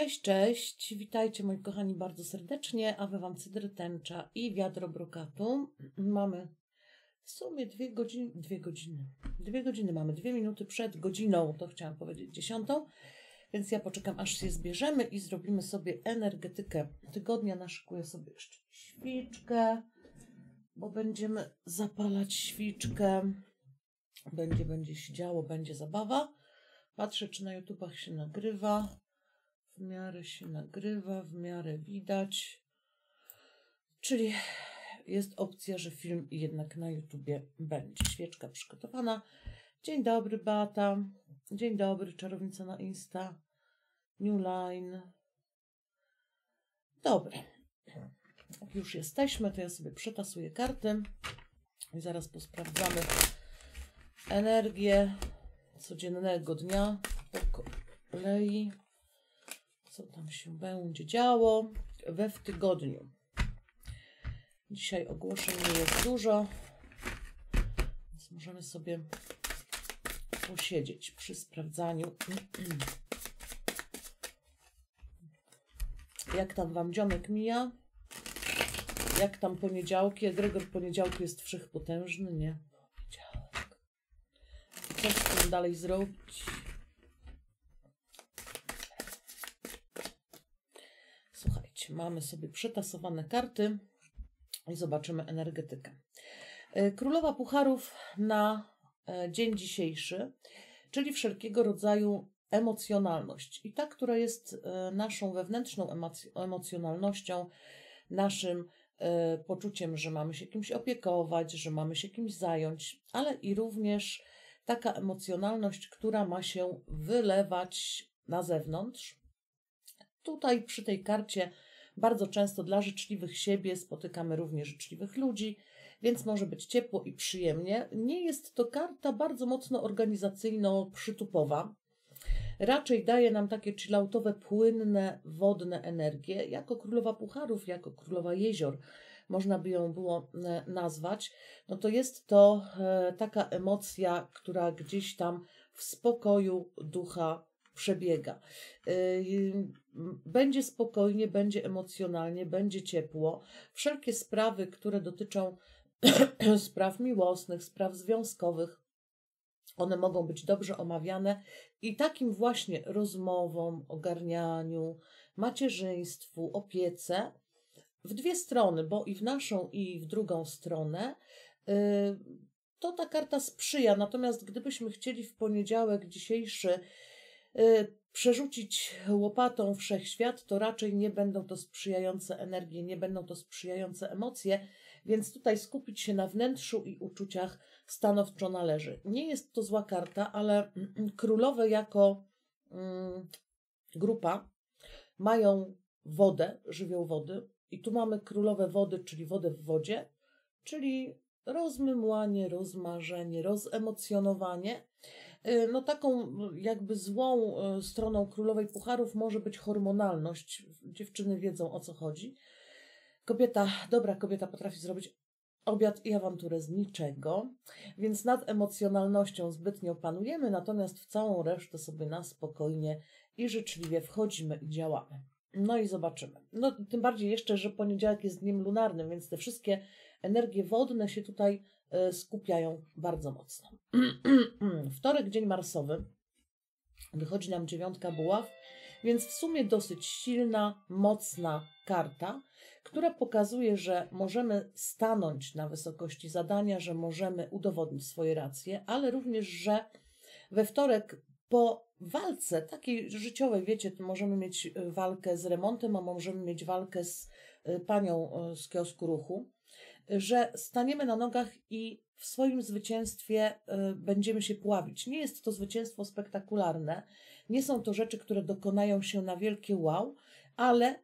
Cześć, cześć, witajcie moi kochani bardzo serdecznie, a wy wam cydry tęcza i wiadro brokatu. Mamy w sumie 2 godziny mamy, 2 minuty przed godziną, to chciałam powiedzieć 10, więc ja poczekam aż się zbierzemy i zrobimy sobie energetykę tygodnia. Naszykuję sobie jeszcze świczkę, bo będziemy zapalać świczkę, będzie się działo, będzie zabawa. Patrzę, czy na YouTubach się nagrywa. W miarę się nagrywa, w miarę widać. Czyli jest opcja, że film jednak na YouTubie będzie. Świeczka przygotowana. Dzień dobry, Beata. Dzień dobry, czarownica na Insta. New Line. Dobra. Jak już jesteśmy, to ja sobie przetasuję karty i zaraz posprawdzamy energię codziennego dnia po kolei. Co tam się będzie działo w tygodniu. Dzisiaj ogłoszeń nie jest dużo, więc możemy sobie posiedzieć przy sprawdzaniu. Jak tam wam dzionek mija? Jak tam poniedziałki? Egregor poniedziałku jest wszechpotężny, nie? Poniedziałek. Co z tym dalej zrobić? Słuchajcie, mamy sobie przetasowane karty i zobaczymy energetykę. Królowa Pucharów na dzień dzisiejszy, czyli wszelkiego rodzaju emocjonalność. I ta, która jest naszą wewnętrzną emocjonalnością, naszym poczuciem, że mamy się kimś opiekować, że mamy się kimś zająć, ale i również taka emocjonalność, która ma się wylewać na zewnątrz. Tutaj przy tej karcie bardzo często dla życzliwych siebie spotykamy również życzliwych ludzi, więc może być ciepło i przyjemnie. Nie jest to karta bardzo mocno organizacyjno-przytupowa. Raczej daje nam takie chilloutowe, płynne, wodne energie. Jako królowa Pucharów, jako królowa jezior, można by ją było nazwać. No to jest to taka emocja, która gdzieś tam w spokoju ducha przebiega. Będzie spokojnie, będzie emocjonalnie, będzie ciepło. Wszelkie sprawy, które dotyczą spraw miłosnych, spraw związkowych, one mogą być dobrze omawiane i takim właśnie rozmowom, ogarnianiu, macierzyństwu, opiece w dwie strony, bo i w naszą, i w drugą stronę, to ta karta sprzyja. Natomiast gdybyśmy chcieli w poniedziałek dzisiejszy przerzucić łopatą wszechświat, to raczej nie będą to sprzyjające energie, nie będą to sprzyjające emocje, więc tutaj skupić się na wnętrzu i uczuciach stanowczo należy. Nie jest to zła karta, ale królowe jako grupa mają wodę, żywioł wody i tu mamy królowe wody, czyli wodę w wodzie, czyli rozmymłanie, rozmarzenie, rozemocjonowanie. No taką jakby złą stroną królowej Pucharów może być hormonalność. Dziewczyny wiedzą, o co chodzi. Dobra kobieta potrafi zrobić obiad i awanturę z niczego, więc nad emocjonalnością zbytnio panujemy, natomiast w całą resztę sobie na spokojnie i życzliwie wchodzimy i działamy. No i zobaczymy. No tym bardziej jeszcze, że poniedziałek jest dniem lunarnym, więc te wszystkie energie wodne się tutaj skupiają bardzo mocno. Wtorek, dzień marsowy. Wychodzi nam 9 buław, więc w sumie dosyć silna, mocna karta, która pokazuje, że możemy stanąć na wysokości zadania, że możemy udowodnić swoje racje, ale również, że we wtorek po walce takiej życiowej, wiecie, możemy mieć walkę z remontem, a możemy mieć walkę z panią z kiosku ruchu, że staniemy na nogach i w swoim zwycięstwie będziemy się pławić. Nie jest to zwycięstwo spektakularne, nie są to rzeczy, które dokonają się na wielkie wow, ale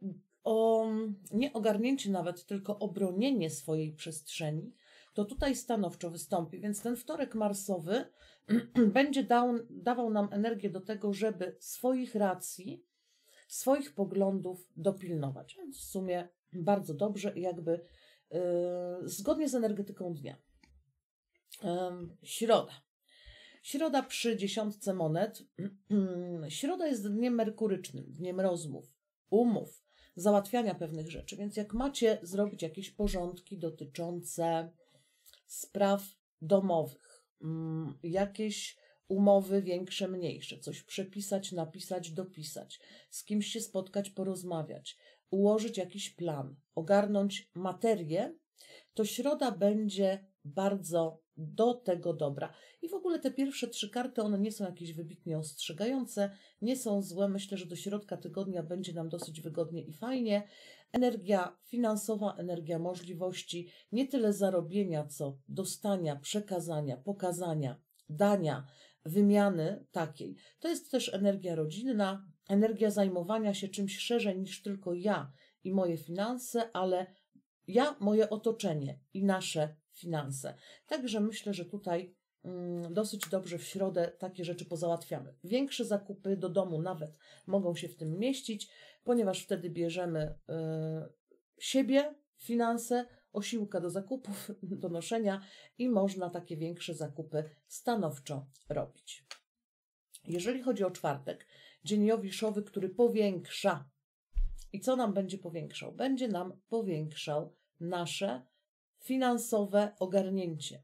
nie ogarnięcie nawet, tylko obronienie swojej przestrzeni, to tutaj stanowczo wystąpi. Więc ten wtorek marsowy będzie dawał nam energię do tego, żeby swoich racji, swoich poglądów dopilnować. Więc w sumie bardzo dobrze i jakby zgodnie z energetyką dnia. Środa. Środa przy 10 monet. Środa jest dniem merkurycznym, dniem rozmów, umów, załatwiania pewnych rzeczy. Więc jak macie zrobić jakieś porządki dotyczące spraw domowych, jakieś umowy większe, mniejsze, coś przepisać, napisać, dopisać, z kimś się spotkać, porozmawiać, ułożyć jakiś plan, ogarnąć materię, to środa będzie bardzo do tego dobra. I w ogóle te pierwsze 3 karty, one nie są jakieś wybitnie ostrzegające, nie są złe. Myślę, że do środka tygodnia będzie nam dosyć wygodnie i fajnie. Energia finansowa, energia możliwości, nie tyle zarobienia, co dostania, przekazania, pokazania, dania, wymiany takiej. To jest też energia rodzinna, energia zajmowania się czymś szerzej niż tylko ja i moje finanse, ale ja, moje otoczenie i nasze finanse. Także myślę, że tutaj dosyć dobrze w środę takie rzeczy pozałatwiamy. Większe zakupy do domu nawet mogą się w tym mieścić, ponieważ wtedy bierzemy siebie, finanse, osiłka do zakupów, do noszenia i można takie większe zakupy stanowczo robić. Jeżeli chodzi o czwartek, dzień Jowiszowy, który powiększa. I co nam będzie powiększał? Będzie nam powiększał nasze finansowe ogarnięcie.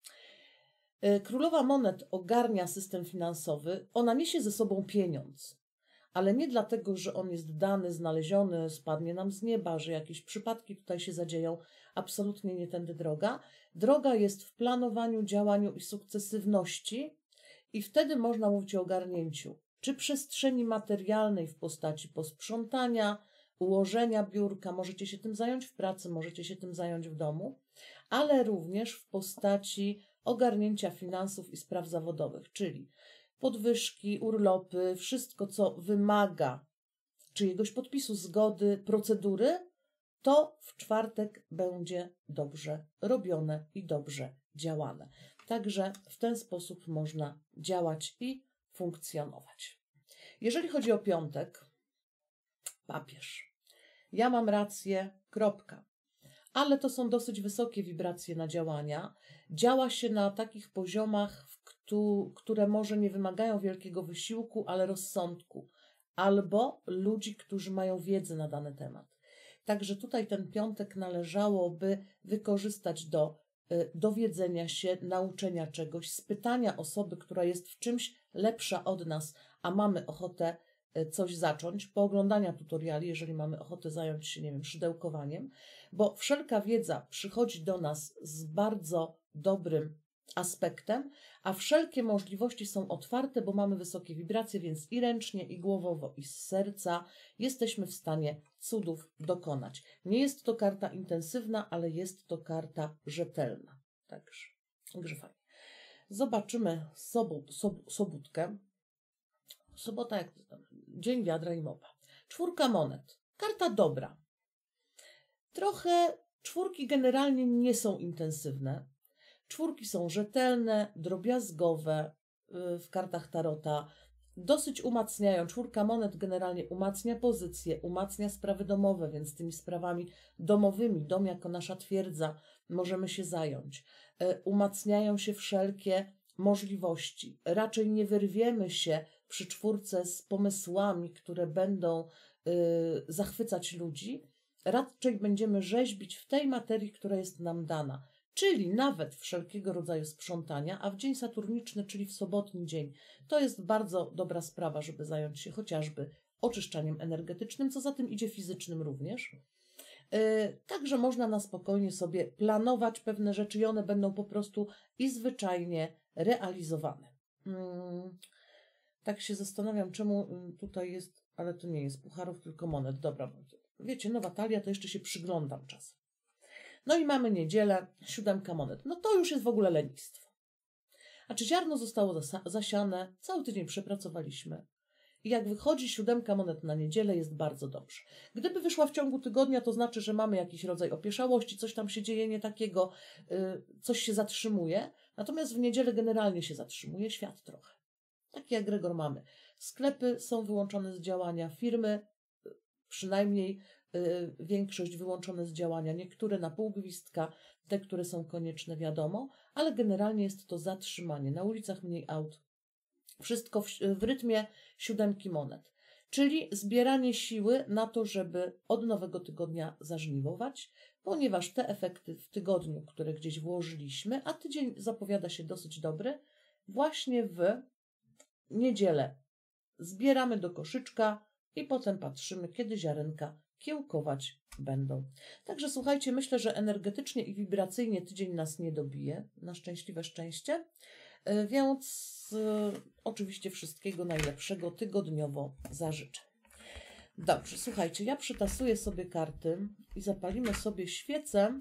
Królowa Monet ogarnia system finansowy, ona niesie ze sobą pieniądz, ale nie dlatego, że on jest dany, znaleziony, spadnie nam z nieba, że jakieś przypadki tutaj się zadzieją. Absolutnie nie tędy droga. Droga jest w planowaniu, działaniu i sukcesywności i wtedy można mówić o ogarnięciu. Czy przestrzeni materialnej w postaci posprzątania, ułożenia biurka, możecie się tym zająć w pracy, możecie się tym zająć w domu, ale również w postaci ogarnięcia finansów i spraw zawodowych, czyli podwyżki, urlopy, wszystko, co wymaga czyjegoś podpisu, zgody, procedury, to w czwartek będzie dobrze robione i dobrze działane. Także w ten sposób można działać i funkcjonować. Jeżeli chodzi o piątek, papież. Ja mam rację, kropka. Ale to są dosyć wysokie wibracje na działania. Działa się na takich poziomach, które może nie wymagają wielkiego wysiłku, ale rozsądku. Albo ludzi, którzy mają wiedzę na dany temat. Także tutaj ten piątek należałoby wykorzystać do dowiedzenia się, nauczenia czegoś, spytania osoby, która jest w czymś lepsza od nas, a mamy ochotę coś zacząć, pooglądania tutoriali, jeżeli mamy ochotę zająć się, nie wiem, szydełkowaniem, bo wszelka wiedza przychodzi do nas z bardzo dobrym aspektem, a wszelkie możliwości są otwarte, bo mamy wysokie wibracje, więc i ręcznie, i głowowo, i z serca jesteśmy w stanie cudów dokonać. Nie jest to karta intensywna, ale jest to karta rzetelna. Także fajnie. Zobaczymy sobótkę. Sobota, jak dzień wiadra i mopa. 4 monet. Karta dobra. Trochę 4 generalnie nie są intensywne. 4 są rzetelne, drobiazgowe w kartach tarota. Dosyć umacniają. 4 monet generalnie umacnia pozycję, umacnia sprawy domowe, więc tymi sprawami domowymi, dom jako nasza twierdza, możemy się zająć. Umacniają się wszelkie możliwości. Raczej nie wyrwiemy się przy 4 z pomysłami, które będą zachwycać ludzi. Raczej będziemy rzeźbić w tej materii, która jest nam dana. Czyli nawet wszelkiego rodzaju sprzątania, a w dzień saturniczny, czyli w sobotni dzień, to jest bardzo dobra sprawa, żeby zająć się chociażby oczyszczaniem energetycznym, co za tym idzie fizycznym również. Także można na spokojnie sobie planować pewne rzeczy i one będą po prostu i zwyczajnie realizowane. Tak się zastanawiam, czemu tutaj jest, ale to nie jest pucharów, tylko monet. Dobra, wiecie, nowa talia, to jeszcze się przyglądam czasem. No i mamy niedzielę, 7 monet. No to już jest w ogóle lenistwo. A czy ziarno zostało zasiane, cały tydzień przepracowaliśmy. I jak wychodzi 7 monet na niedzielę, jest bardzo dobrze. Gdyby wyszła w ciągu tygodnia, to znaczy, że mamy jakiś rodzaj opieszałości, coś tam się dzieje nie takiego, coś się zatrzymuje. Natomiast w niedzielę generalnie się zatrzymuje świat trochę. Taki egregor mamy. Sklepy są wyłączone z działania, firmy przynajmniej większość wyłączone z działania, niektóre na pół gwizdka, te, które są konieczne, wiadomo, ale generalnie jest to zatrzymanie. Na ulicach mniej aut. Wszystko w rytmie 7 monet. Czyli zbieranie siły na to, żeby od nowego tygodnia zażniwować, ponieważ te efekty w tygodniu, które gdzieś włożyliśmy, a tydzień zapowiada się dosyć dobry, właśnie w niedzielę zbieramy do koszyczka i potem patrzymy, kiedy ziarenka kiełkować będą. Także słuchajcie, myślę, że energetycznie i wibracyjnie tydzień nas nie dobije, na szczęśliwe szczęście, więc oczywiście wszystkiego najlepszego tygodniowo zażyczę. Dobrze, słuchajcie, ja przytasuję sobie karty i zapalimy sobie świecę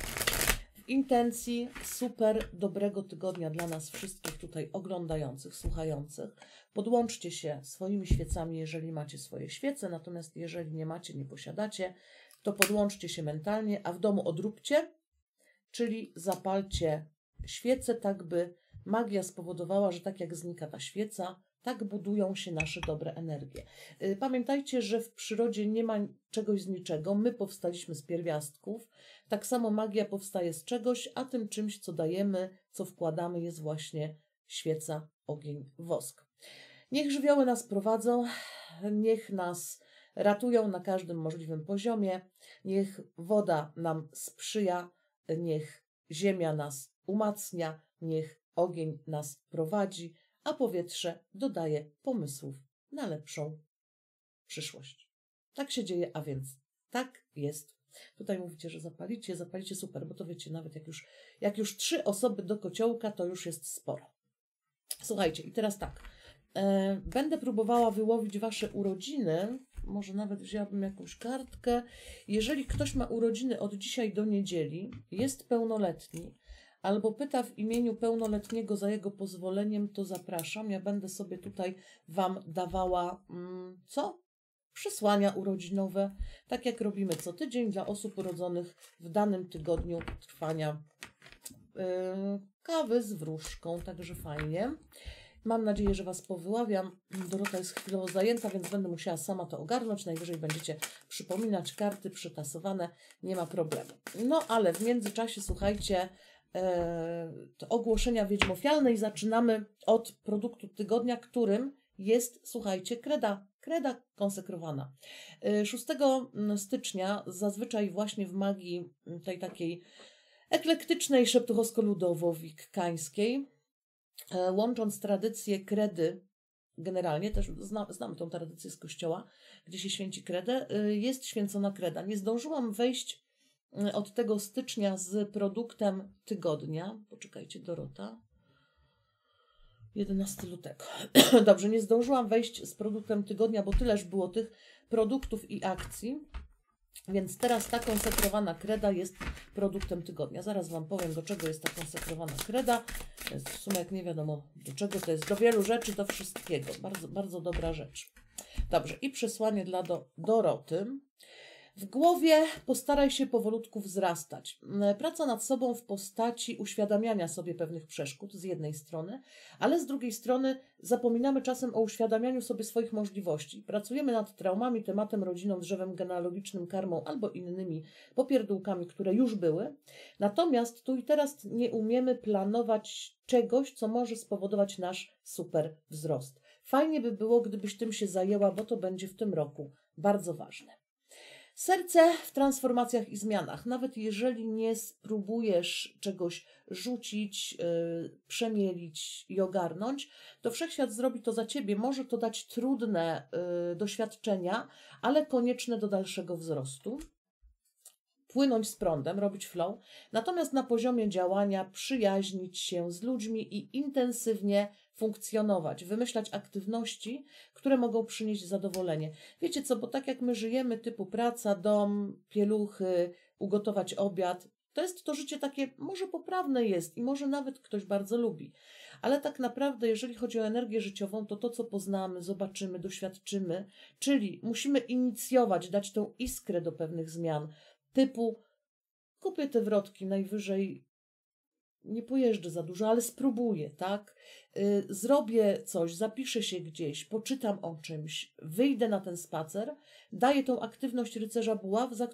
w intencji super dobrego tygodnia dla nas wszystkich tutaj oglądających, słuchających. Podłączcie się swoimi świecami, jeżeli macie swoje świece, natomiast jeżeli nie macie, nie posiadacie, to podłączcie się mentalnie, a w domu odróbcie, czyli zapalcie świecę, tak by magia spowodowała, że tak jak znika ta świeca, tak budują się nasze dobre energie. Pamiętajcie, że w przyrodzie nie ma czegoś z niczego. My powstaliśmy z pierwiastków. Tak samo magia powstaje z czegoś, a tym czymś, co dajemy, co wkładamy, jest właśnie świeca, ogień, wosk. Niech żywioły nas prowadzą, niech nas ratują na każdym możliwym poziomie, niech woda nam sprzyja, niech ziemia nas umacnia, niech ogień nas prowadzi, a powietrze dodaje pomysłów na lepszą przyszłość. Tak się dzieje, a więc tak jest. Tutaj mówicie, że zapalicie super, bo to wiecie, nawet jak już 3 osoby do kociołka, to już jest sporo. Słuchajcie, i teraz tak, będę próbowała wyłowić wasze urodziny, może nawet wzięłabym jakąś kartkę. Jeżeli ktoś ma urodziny od dzisiaj do niedzieli, jest pełnoletni, albo pyta w imieniu pełnoletniego za jego pozwoleniem, to zapraszam. Ja będę sobie tutaj wam dawała, przesłania urodzinowe, tak jak robimy co tydzień dla osób urodzonych w danym tygodniu trwania kawy z wróżką, także fajnie. Mam nadzieję, że was powyławiam. Dorota jest chwilowo zajęta, więc będę musiała sama to ogarnąć. Najwyżej będziecie przypominać, karty przytasowane, nie ma problemu. No ale w międzyczasie, słuchajcie, to ogłoszenia wiedźmofialnej. Zaczynamy od produktu tygodnia, którym jest, słuchajcie, kreda konsekrowana. 6 stycznia zazwyczaj właśnie w magii tej takiej eklektycznej, szeptuchowsko-ludowo-wikkańskiej, łącząc tradycję kredy, generalnie też znamy tą tradycję z kościoła, gdzie się święci kredę, jest święcona kreda. Nie zdążyłam wejść od tego stycznia z produktem tygodnia. Poczekajcie, Dorota. 11 lutego. Dobrze, nie zdążyłam wejść z produktem tygodnia, bo tyleż było tych produktów i akcji. Więc teraz ta konsekrowana kreda jest produktem tygodnia. Zaraz wam powiem, do czego jest ta konsekrowana kreda. To jest w sumie, jak nie wiadomo do czego to jest, do wielu rzeczy, do wszystkiego. Bardzo, bardzo dobra rzecz. Dobrze, i przesłanie dla Doroty. W głowie postaraj się powolutku wzrastać. Praca nad sobą w postaci uświadamiania sobie pewnych przeszkód z jednej strony, ale z drugiej strony zapominamy czasem o uświadamianiu sobie swoich możliwości. Pracujemy nad traumami, tematem, rodziną, drzewem genealogicznym, karmą albo innymi popierdółkami, które już były. Natomiast tu i teraz nie umiemy planować czegoś, co może spowodować nasz super wzrost. Fajnie by było, gdybyś tym się zajęła, bo to będzie w tym roku bardzo ważne. Serce w transformacjach i zmianach. Nawet jeżeli nie spróbujesz czegoś rzucić, przemielić i ogarnąć, to wszechświat zrobi to za ciebie. Może to dać trudne doświadczenia, ale konieczne do dalszego wzrostu. Płynąć z prądem, robić flow. Natomiast na poziomie działania przyjaźnić się z ludźmi i intensywnie funkcjonować, wymyślać aktywności, które mogą przynieść zadowolenie. Wiecie co, bo tak jak my żyjemy, typu praca, dom, pieluchy, ugotować obiad, to jest to życie takie, może poprawne jest i może nawet ktoś bardzo lubi. Ale tak naprawdę, jeżeli chodzi o energię życiową, to co poznamy, zobaczymy, doświadczymy, czyli musimy inicjować, dać tą iskrę do pewnych zmian, typu kupię te wrotki, najwyżej nie pojeżdżę za dużo, ale spróbuję, tak? Zrobię coś, zapiszę się gdzieś, poczytam o czymś, wyjdę na ten spacer, daję tą aktywność rycerza buław, za którą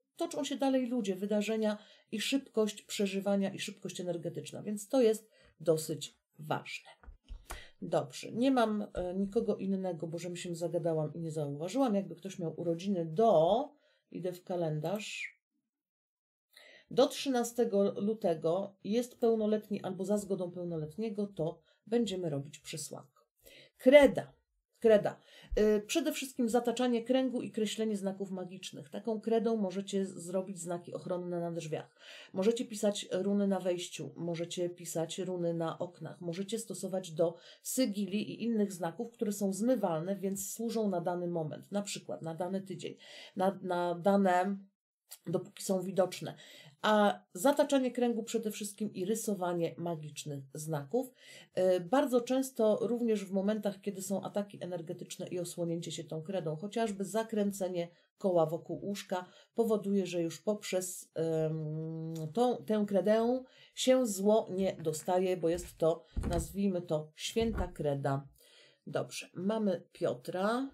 toczą się dalej ludzie, wydarzenia i szybkość przeżywania i szybkość energetyczna, więc to jest dosyć ważne. Dobrze, nie mam nikogo innego, bo żebym się zagadałam i nie zauważyłam. Jakby ktoś miał urodziny idę w kalendarz, do 13 lutego jest pełnoletni albo za zgodą pełnoletniego, to będziemy robić przesłankę. Kreda. Przede wszystkim zataczanie kręgu i kreślenie znaków magicznych. Taką kredą możecie zrobić znaki ochronne na drzwiach. Możecie pisać runy na wejściu, możecie pisać runy na oknach, możecie stosować do sygili i innych znaków, które są zmywalne, więc służą na dany moment, na przykład na dany tydzień, na dane, dopóki są widoczne. A zataczanie kręgu przede wszystkim i rysowanie magicznych znaków. Bardzo często również w momentach, kiedy są ataki energetyczne i osłonięcie się tą kredą, chociażby zakręcenie koła wokół łóżka powoduje, że już poprzez tę kredę się zło nie dostaje, bo jest to, nazwijmy to, święta kreda. Dobrze, mamy Piotra,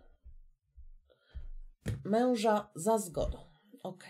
męża za zgodą. Ok.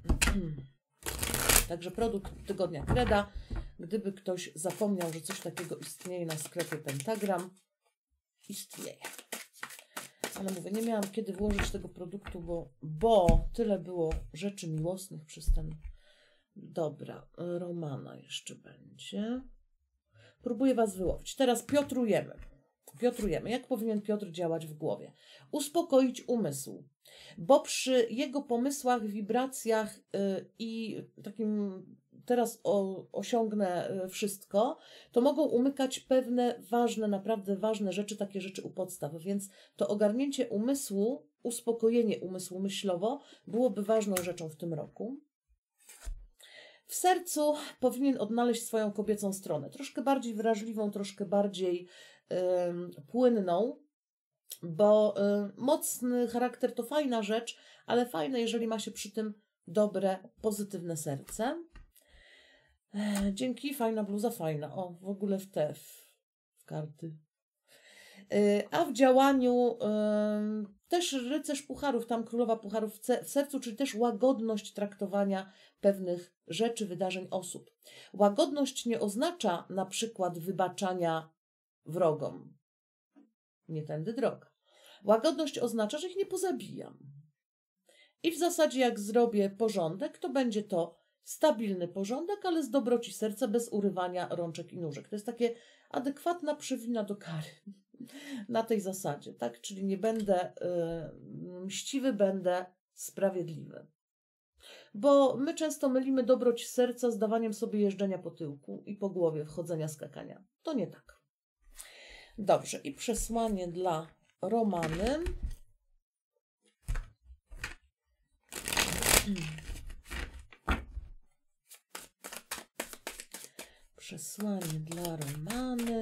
Także produkt tygodnia kreda. Gdyby ktoś zapomniał, że coś takiego istnieje na sklepie Pentagram, istnieje. Ale mówię, nie miałam kiedy włożyć tego produktu, bo tyle było rzeczy miłosnych przez ten... Dobra, Romana jeszcze będzie. Próbuję Was wyłowić. Teraz Piotrujemy. Jak powinien Piotr działać w głowie? Uspokoić umysł, bo przy jego pomysłach, wibracjach i takim teraz osiągnę wszystko, to mogą umykać pewne ważne, naprawdę ważne rzeczy, takie rzeczy u podstaw, więc to ogarnięcie umysłu, uspokojenie umysłu myślowo byłoby ważną rzeczą w tym roku. W sercu powinien odnaleźć swoją kobiecą stronę, troszkę bardziej wrażliwą, troszkę bardziej płynną, bo mocny charakter to fajna rzecz, ale fajne, jeżeli ma się przy tym dobre, pozytywne serce. Dzięki, fajna bluza, fajna. O, w ogóle w karty. A w działaniu też rycerz pucharów, tam królowa pucharów w sercu, czyli też łagodność traktowania pewnych rzeczy, wydarzeń, osób. Łagodność nie oznacza na przykład wybaczania wrogom. Nie tędy droga. Łagodność oznacza, że ich nie pozabijam. I w zasadzie jak zrobię porządek, to będzie to stabilny porządek, ale z dobroci serca, bez urywania rączek i nóżek. To jest takie adekwatna przywina do kary. Na tej zasadzie, tak? Czyli nie będę mściwy, będę sprawiedliwy. Bo my często mylimy dobroć serca z dawaniem sobie jeżdżenia po tyłku i po głowie, wchodzenia, skakania. To nie tak. Dobrze, i przesłanie dla Romany. Przesłanie dla Romany.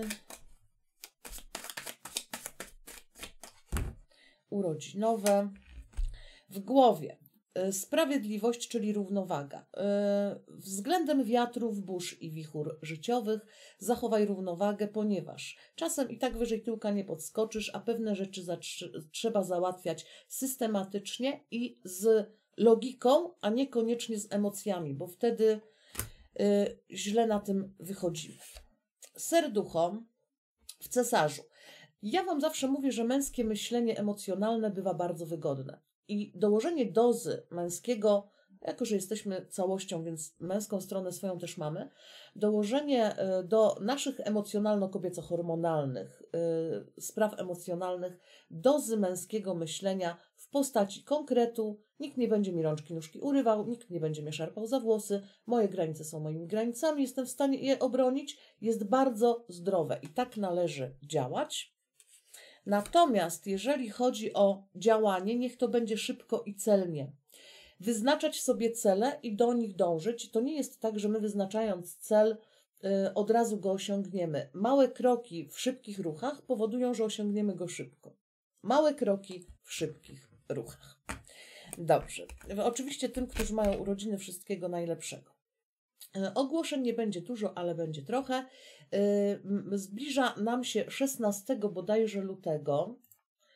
Urodzinowe. W głowie. Sprawiedliwość, czyli równowaga. Względem wiatrów, burz i wichur życiowych zachowaj równowagę, ponieważ czasem i tak wyżej tyłka nie podskoczysz, a pewne rzeczy trzeba załatwiać systematycznie i z logiką, a niekoniecznie z emocjami, bo wtedy źle na tym wychodzimy. Serducho w Cesarzu. Ja Wam zawsze mówię, że męskie myślenie emocjonalne bywa bardzo wygodne. I dołożenie dozy męskiego, jako że jesteśmy całością, więc męską stronę swoją też mamy, dołożenie do naszych emocjonalno-kobieco-hormonalnych spraw emocjonalnych dozy męskiego myślenia w postaci konkretu. Nikt nie będzie mi rączki, nóżki urywał, nikt nie będzie mnie szarpał za włosy, moje granice są moimi granicami, jestem w stanie je obronić, jest bardzo zdrowe i tak należy działać. Natomiast jeżeli chodzi o działanie, niech to będzie szybko i celnie. Wyznaczać sobie cele i do nich dążyć. To nie jest tak, że my wyznaczając cel od razu go osiągniemy. Małe kroki w szybkich ruchach powodują, że osiągniemy go szybko. Małe kroki w szybkich ruchach. Dobrze. Oczywiście tym, którzy mają urodziny, wszystkiego najlepszego. Ogłoszeń nie będzie dużo, ale będzie trochę. Zbliża nam się 16 bodajże lutego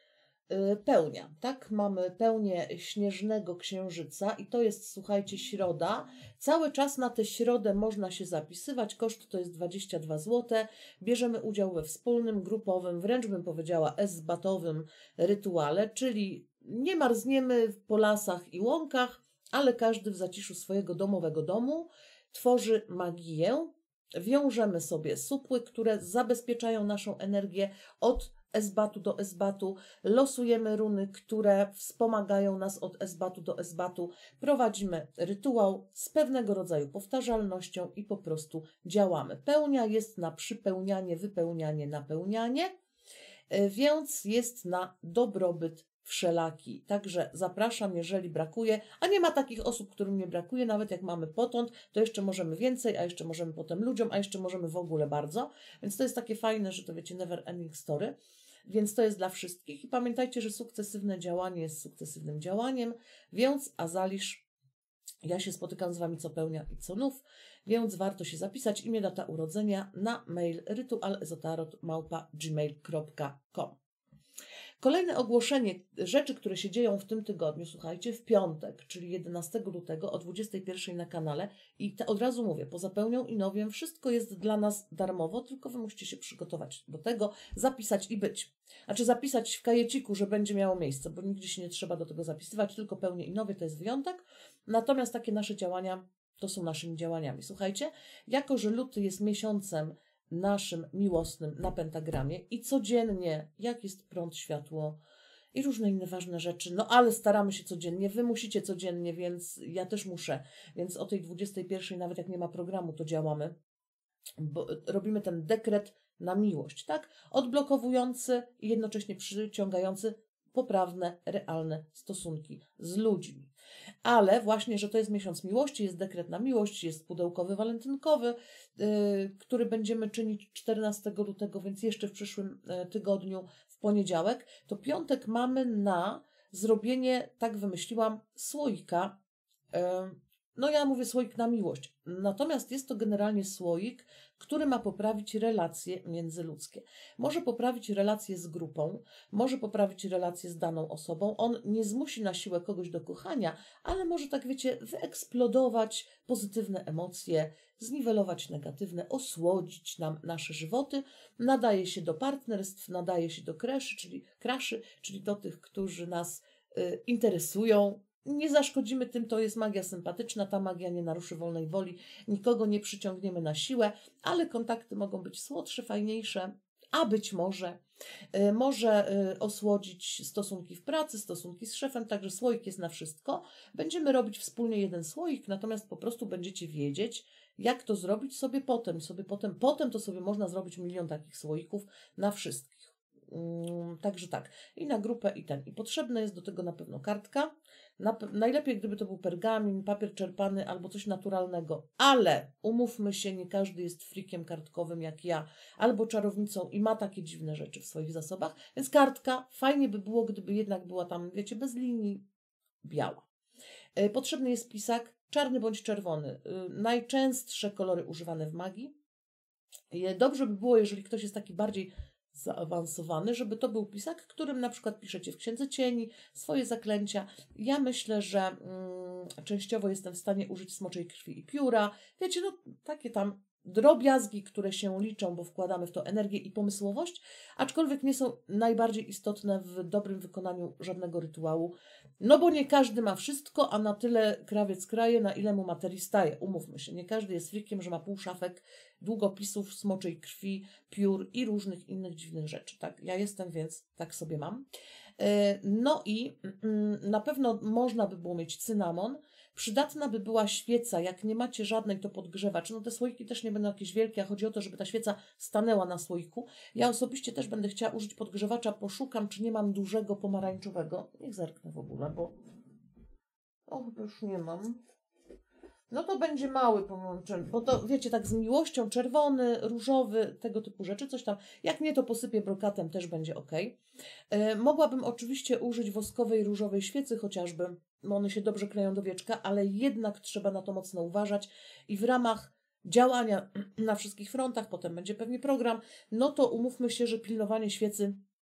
pełnia, tak? Mamy pełnię śnieżnego księżyca i to jest, słuchajcie, środa. Cały czas na tę środę można się zapisywać, koszt to jest 22 zł. Bierzemy udział we wspólnym, grupowym, wręcz bym powiedziała esbatowym rytuale, czyli nie marzniemy po lasach i łąkach, ale każdy w zaciszu swojego domowego domu tworzy magię. Wiążemy sobie supły, które zabezpieczają naszą energię od esbatu do esbatu, losujemy runy, które wspomagają nas od esbatu do esbatu, prowadzimy rytuał z pewnego rodzaju powtarzalnością i po prostu działamy. Pełnia jest na przypełnianie, wypełnianie, napełnianie, więc jest na dobrobyt wszelaki. Także zapraszam, jeżeli brakuje, a nie ma takich osób, którym nie brakuje, nawet jak mamy potąd, to jeszcze możemy więcej, a jeszcze możemy potem ludziom, a jeszcze możemy w ogóle bardzo. Więc to jest takie fajne, że to wiecie, never ending story. Więc to jest dla wszystkich. I pamiętajcie, że sukcesywne działanie jest sukcesywnym działaniem, więc Azalisz, ja się spotykam z Wami co pełnia i co nów, więc warto się zapisać. Imię, data urodzenia na mail rytualezotaro@gmail.com. Kolejne ogłoszenie rzeczy, które się dzieją w tym tygodniu, słuchajcie, w piątek, czyli 11 lutego o 21 na kanale i od razu mówię, poza pełnią i nowiem wszystko jest dla nas darmowo, tylko Wy musicie się przygotować do tego, zapisać i być. Znaczy zapisać w kajeciku, że będzie miało miejsce, bo nigdzie się nie trzeba do tego zapisywać, tylko pełnie i nowie to jest wyjątek, natomiast takie nasze działania to są naszymi działaniami. Słuchajcie, jako że luty jest miesiącem naszym miłosnym na pentagramie i codziennie, jak jest prąd, światło i różne inne ważne rzeczy, no ale staramy się codziennie, Wy musicie codziennie, więc ja też muszę, więc o tej 21, nawet jak nie ma programu, to działamy, bo robimy ten dekret na miłość, tak? Odblokowujący i jednocześnie przyciągający poprawne, realne stosunki z ludźmi. Ale właśnie, że to jest miesiąc miłości, jest dekret na miłość, jest pudełkowy walentynkowy, który będziemy czynić 14 lutego, więc jeszcze w przyszłym tygodniu, w poniedziałek, to piątek mamy na zrobienie, tak wymyśliłam, słoika. No ja mówię słoik na miłość, natomiast jest to generalnie słoik, który ma poprawić relacje międzyludzkie. Może poprawić relacje z grupą, może poprawić relacje z daną osobą. On nie zmusi na siłę kogoś do kochania, ale może, tak wiecie, wyeksplodować pozytywne emocje, zniwelować negatywne, osłodzić nam nasze żywoty. Nadaje się do partnerstw, nadaje się do kraszy, czyli do tych, którzy nas interesują. Nie zaszkodzimy tym, to jest magia sympatyczna, ta magia nie naruszy wolnej woli, nikogo nie przyciągniemy na siłę, ale kontakty mogą być słodsze, fajniejsze, a być może osłodzić stosunki w pracy, stosunki z szefem, także słoik jest na wszystko. Będziemy robić wspólnie jeden słoik, natomiast po prostu będziecie wiedzieć, jak to zrobić potem to sobie można zrobić milion takich słoików na wszystkich. Także tak, i na grupę i potrzebna jest do tego na pewno kartka. Najlepiej, gdyby to był pergamin, papier czerpany albo coś naturalnego, ale umówmy się, nie każdy jest frikiem kartkowym jak ja, albo czarownicą i ma takie dziwne rzeczy w swoich zasobach, więc kartka, fajnie by było, gdyby jednak była tam, wiecie, bez linii, biała. Potrzebny jest pisak, czarny bądź czerwony, najczęstsze kolory używane w magii. Dobrze by było, jeżeli ktoś jest taki bardziej zaawansowany, żeby to był pisak, którym na przykład piszecie w Księdze Cieni swoje zaklęcia. Ja myślę, że częściowo jestem w stanie użyć smoczej krwi i pióra. Wiecie, no takie tam drobiazgi, które się liczą, bo wkładamy w to energię i pomysłowość, aczkolwiek nie są najbardziej istotne w dobrym wykonaniu żadnego rytuału, no bo nie każdy ma wszystko, a na tyle krawiec kraje, na ile mu materii staje. Umówmy się, nie każdy jest frikiem, że ma pół szafek długopisów, smoczej krwi, piór i różnych innych dziwnych rzeczy. Tak, ja jestem, więc tak sobie mam. No i na pewno można by było mieć cynamon. Przydatna by była świeca, jak nie macie żadnej, to podgrzewacz. No te słoiki też nie będą jakieś wielkie, a chodzi o to, żeby ta świeca stanęła na słoiku. Ja osobiście też będę chciała użyć podgrzewacza, poszukam, czy nie mam dużego pomarańczowego. Niech zerknę w ogóle, bo chyba już nie mam. No to będzie mały pomarańczowy, bo to wiecie, tak z miłością, czerwony, różowy, tego typu rzeczy, coś tam. Jak nie, to posypię brokatem, też będzie ok. Mogłabym oczywiście użyć woskowej, różowej świecy chociażby, bo one się dobrze kleją do wieczka, ale jednak trzeba na to mocno uważać i w ramach działania na wszystkich frontach, potem będzie pewnie program, no to umówmy się, że pilnowanie świecy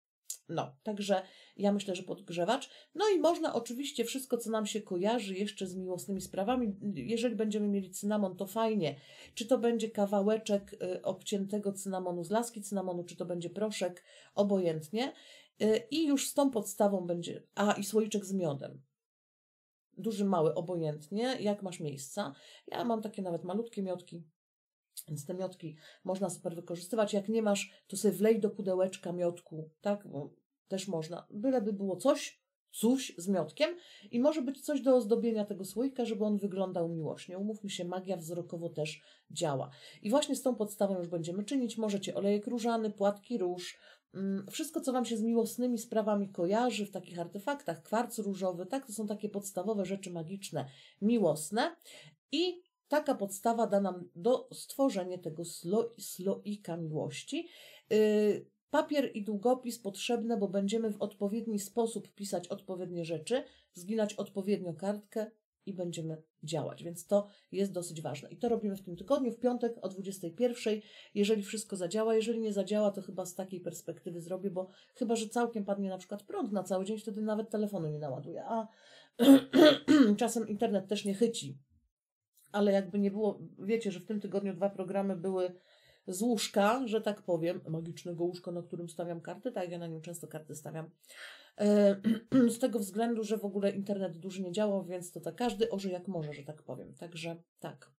No, także ja myślę, że podgrzewacz. No i można oczywiście wszystko, co nam się kojarzy jeszcze z miłosnymi sprawami. Jeżeli będziemy mieli cynamon, to fajnie. Czy to będzie kawałeczek obciętego cynamonu z laski cynamonu, czy to będzie proszek, obojętnie. I już z tą podstawą będzie, i słoiczek z miodem. Duży, mały, obojętnie, jak masz miejsca. Ja mam takie nawet malutkie miodki, więc te miodki można super wykorzystywać. Jak nie masz, to sobie wlej do pudełeczka miodku, tak? Bo też można. Byleby było coś z miodkiem i może być coś do ozdobienia tego słoika, żeby on wyglądał miłośnie. Umówmy się, magia wzrokowo też działa. I właśnie z tą podstawą już będziemy czynić. Możecie olejek różany, płatki róż, wszystko, co Wam się z miłosnymi sprawami kojarzy w takich artefaktach, kwarc różowy, tak? To są takie podstawowe rzeczy magiczne, miłosne. I taka podstawa da nam do stworzenia tego słoika miłości. Papier i długopis potrzebne, bo będziemy w odpowiedni sposób pisać odpowiednie rzeczy, zginać odpowiednio kartkę i będziemy działać, więc to jest dosyć ważne. I to robimy w tym tygodniu, w piątek o 21:00, jeżeli wszystko zadziała. Jeżeli nie zadziała, to chyba z takiej perspektywy zrobię, bo chyba, że całkiem padnie na przykład prąd na cały dzień, wtedy nawet telefonu nie naładuję, a czasem internet też nie chyci. Ale jakby nie było, wiecie, że w tym tygodniu 2 programy były z łóżka, że tak powiem, magicznego łóżka, na którym stawiam karty, tak, ja na nim często karty stawiam, z tego względu, że w ogóle internet duży nie działał, więc to tak każdy orze jak może, że tak powiem, także tak.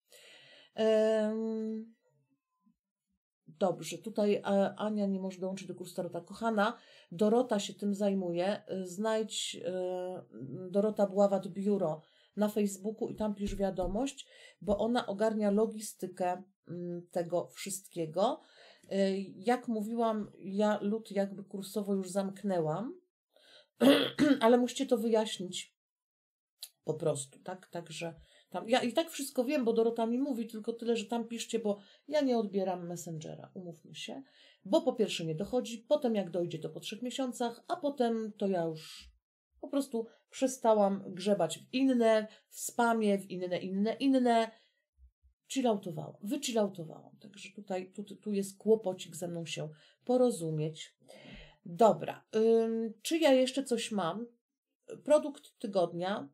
Dobrze, tutaj Ania nie może dołączyć do kursu Tarota. Kochana, Dorota się tym zajmuje, znajdź Dorota Bławat Biuro na Facebooku i tam pisz wiadomość, bo ona ogarnia logistykę tego wszystkiego. Jak mówiłam, ja lód jakby kursowo już zamknęłam, ale musicie to wyjaśnić po prostu, tak? Także tam, ja i tak wszystko wiem, bo Dorota mi mówi, tylko tyle, że tam piszcie, bo ja nie odbieram Messengera, umówmy się, bo po pierwsze nie dochodzi, potem jak dojdzie to po 3 miesiącach, a potem to ja już po prostu przestałam grzebać w spamie, w inne, wychilloutowałam. Także tu jest kłopocik ze mną się porozumieć. Dobra, czy ja jeszcze coś mam? Produkt tygodnia,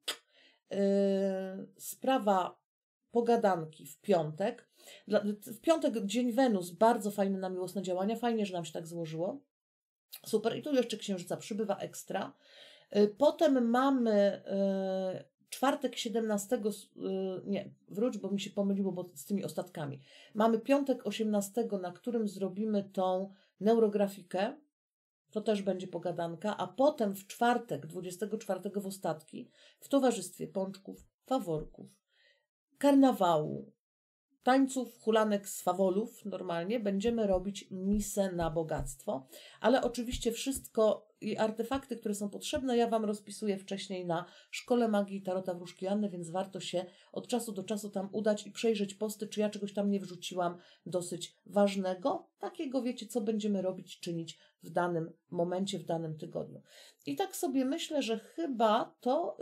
sprawa pogadanki w piątek. W piątek dzień Wenus, bardzo fajny na miłosne działania, fajnie, że nam się tak złożyło. Super, i tu jeszcze księżyca przybywa ekstra. Potem mamy czwartek 17, nie, wróć, bo mi się pomyliło bo z tymi ostatkami. Mamy piątek 18, na którym zrobimy tą neurografikę, to też będzie pogadanka, a potem w czwartek 24 w ostatki, w towarzystwie pączków, faworków, karnawału, tańców, hulanek z fawolów normalnie będziemy robić misę na bogactwo, ale oczywiście wszystko i artefakty, które są potrzebne, ja Wam rozpisuję wcześniej na Szkole Magii Tarota Wróżki Anny, więc warto się od czasu do czasu tam udać i przejrzeć posty, czy ja czegoś tam nie wrzuciłam dosyć ważnego, takiego wiecie, co będziemy robić, czynić w danym momencie, w danym tygodniu. I tak sobie myślę, że chyba to...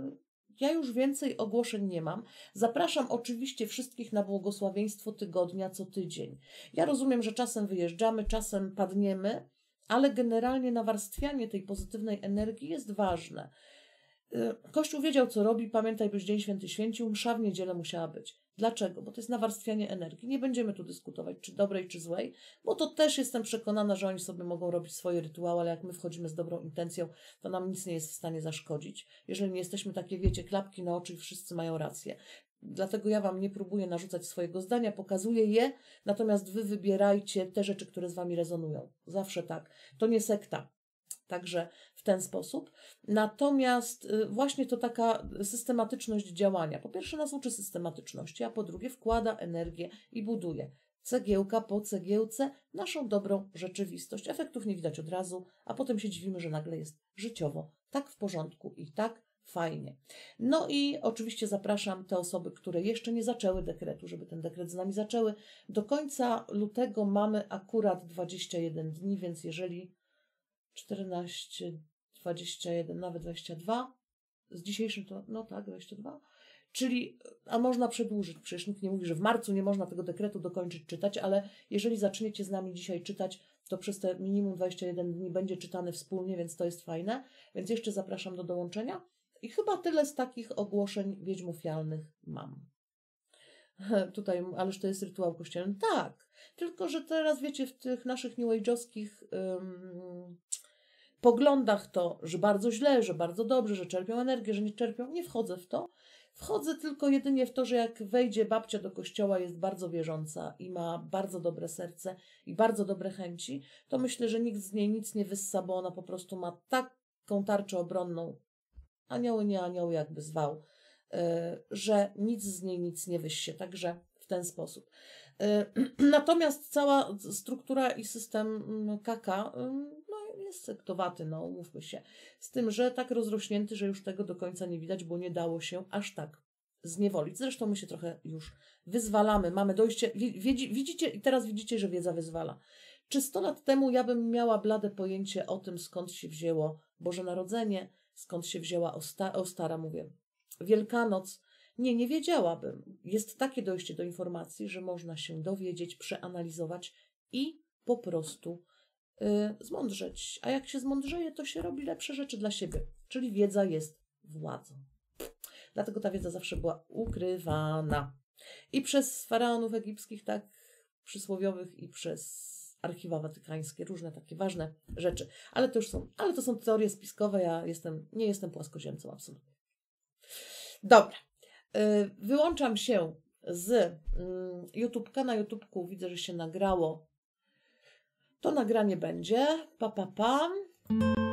Ja już więcej ogłoszeń nie mam. Zapraszam oczywiście wszystkich na błogosławieństwo tygodnia co tydzień. Ja rozumiem, że czasem wyjeżdżamy, czasem padniemy, ale generalnie nawarstwianie tej pozytywnej energii jest ważne. Kościół wiedział, co robi. Pamiętaj, byś Dzień Święty święcił. Msza w niedzielę musiała być. Dlaczego? Bo to jest nawarstwianie energii. Nie będziemy tu dyskutować, czy dobrej, czy złej, bo to też jestem przekonana, że oni sobie mogą robić swoje rytuały, ale jak my wchodzimy z dobrą intencją, to nam nic nie jest w stanie zaszkodzić. Jeżeli nie jesteśmy takie, wiecie, klapki na oczy i wszyscy mają rację. Dlatego ja Wam nie próbuję narzucać swojego zdania, pokazuję je, natomiast Wy wybierajcie te rzeczy, które z Wami rezonują. Zawsze tak. To nie sekta. Także w ten sposób. Natomiast właśnie to taka systematyczność działania. Po pierwsze nas uczy systematyczności, a po drugie wkłada energię i buduje cegiełka po cegiełce naszą dobrą rzeczywistość. Efektów nie widać od razu, a potem się dziwimy, że nagle jest życiowo tak w porządku i tak fajnie. No i oczywiście zapraszam te osoby, które jeszcze nie zaczęły dekretu, żeby ten dekret z nami zaczęły. Do końca lutego mamy akurat 21 dni, więc jeżeli 14, 21, nawet 22. Z dzisiejszym to, no tak, 22. Czyli, a można przedłużyć, przecież nikt nie mówi, że w marcu nie można tego dekretu dokończyć czytać, ale jeżeli zaczniecie z nami dzisiaj czytać, to przez te minimum 21 dni będzie czytane wspólnie, więc to jest fajne. Więc jeszcze zapraszam do dołączenia. I chyba tyle z takich ogłoszeń wiedźmofialnych mam. Tutaj, ależ to jest rytuał kościelny. Tak, tylko że teraz wiecie, w tych naszych new age'owskich poglądach to, że bardzo źle, że bardzo dobrze, że czerpią energię, że nie czerpią. Nie wchodzę w to. Wchodzę tylko jedynie w to, że jak wejdzie babcia do kościoła, jest bardzo wierząca i ma bardzo dobre serce i bardzo dobre chęci, to myślę, że nikt z niej nic nie wyssa, bo ona po prostu ma taką tarczę obronną, anioły, nie anioły, jakby zwał, że nic z niej nic nie wyssie. Także w ten sposób. Natomiast cała struktura i system KK jest sektowaty, no umówmy się. Z tym, że tak rozrośnięty, że już tego do końca nie widać, bo nie dało się aż tak zniewolić. Zresztą my się trochę już wyzwalamy, mamy dojście, widzicie i teraz widzicie, że wiedza wyzwala. Czy 100 lat temu ja bym miała blade pojęcie o tym, skąd się wzięło Boże Narodzenie, skąd się wzięła Ostara, mówię, Wielkanoc? Nie wiedziałabym. Jest takie dojście do informacji, że można się dowiedzieć, przeanalizować i po prostu zmądrzeć. A jak się zmądrzeje, to się robi lepsze rzeczy dla siebie. Czyli wiedza jest władzą. Dlatego ta wiedza zawsze była ukrywana. I przez faraonów egipskich, tak przysłowiowych, i przez archiwa watykańskie, różne takie ważne rzeczy. Ale to są teorie spiskowe, ja nie jestem płaskoziemcą absolutnie. Dobra. Wyłączam się z YouTube'ka. Na YouTube'ku widzę, że się nagrało. To nagranie będzie. Pa.